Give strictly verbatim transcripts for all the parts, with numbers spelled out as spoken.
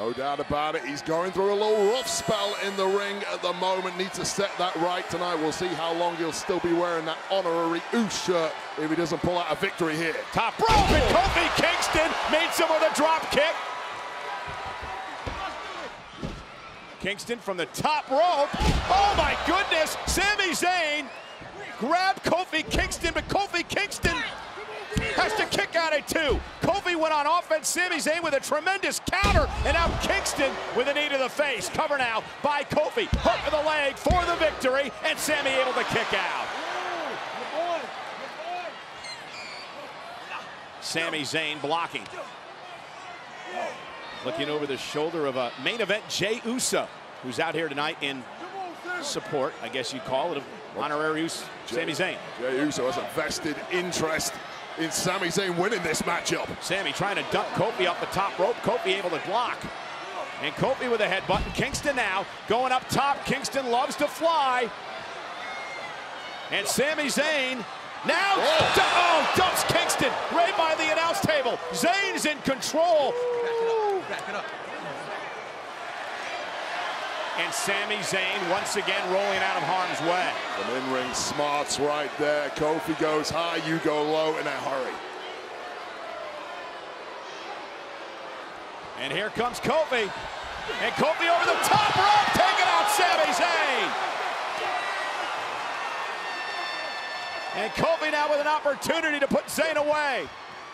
No doubt about it. He's going through a little rough spell in the ring at the moment. Needs to set that right tonight. We'll see how long he'll still be wearing that Honorary Uce shirt if he doesn't pull out a victory here. Top rope, and Kofi Kingston meets him with a drop kick. Kingston from the top rope. Oh my goodness! Sami Zayn grabbed Kofi Kingston, but Kofi Kingston has to kick out at two. Kofi went on offense, Sami Zayn with a tremendous counter, and now Kingston with a knee to the face. Cover now by Kofi. Hook of the leg for the victory, and Sami able to kick out. Sami Zayn blocking. Looking over the shoulder of a main event Jey Uso, who's out here tonight in support, I guess you'd call it, of Honorary Uce, Sami Zayn. Jey Uso has a vested interest in Sami Zayn winning this matchup. Sami trying to dump Kofi off the top rope. Kofi able to block. And Kofi with a headbutt. And Kingston now going up top. Kingston loves to fly. And Sami Zayn now oh. oh, dumps Kingston right by the announce table. Zayn's in control. Back it up. And Sami Zayn once again rolling out of harm's way. Some in-ring smarts right there. Kofi goes high, you go low in a hurry. And here comes Kofi. And Kofi over the top rope, taking out Sami Zayn. And Kofi now with an opportunity to put Zayn away.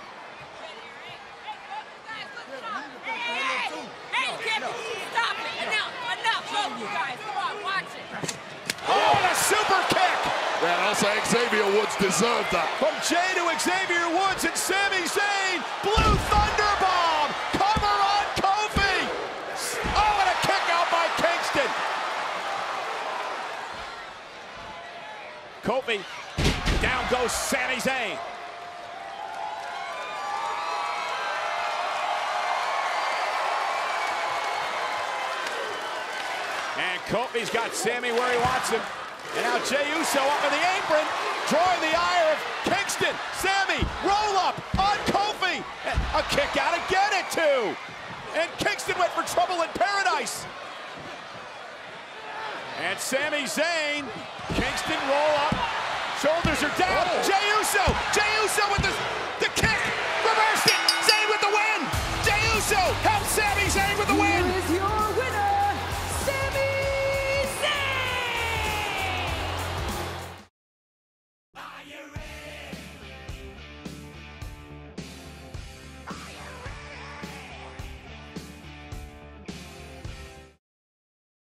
Oh, and a super kick! Yeah, and I'll say Xavier Woods deserved that. From Jey to Xavier Woods, and Sami Zayn, Blue Thunder Bomb, cover on Kofi! Oh, and a kick out by Kingston! Kofi, down goes Sami Zayn. And Kofi's got Sami where he wants him. And now Jey Uso up in the apron, drawing the ire of Kingston. Sami, roll up on Kofi. And a kick out again at two. And Kingston went for trouble in paradise. And Sami Zayn, Kingston roll up. Shoulders are down. Oh. Jey Uso, Jey Uso with the, the kick. Reversed it. Zayn with the win. Jey Uso helps Sami Zayn with the win. Here is your winner, Sami Zayn!